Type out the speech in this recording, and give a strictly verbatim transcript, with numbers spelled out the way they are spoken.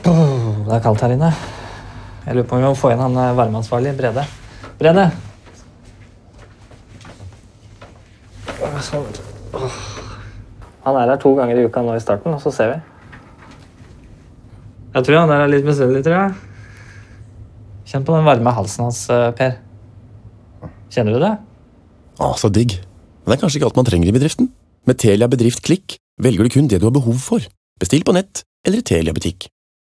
Oh, det er kaldt her inne. Jeg lurer på om vi må få inn han varmeansvarlig, Brede. Brede! Sånn. Oh. Han er her to ganger i uka nå i starten, og så ser vi. Jeg tror han er litt misunnelig, tror jeg. Kjenn på den varme halsen hans, Per. Kjenner du det? Å, så digg. Men det er kanskje ikke alt man trenger i bedriften. Med Telia Bedrift Klikk velger du kun det du har behov for. Bestill på nett eller i Telia butikk.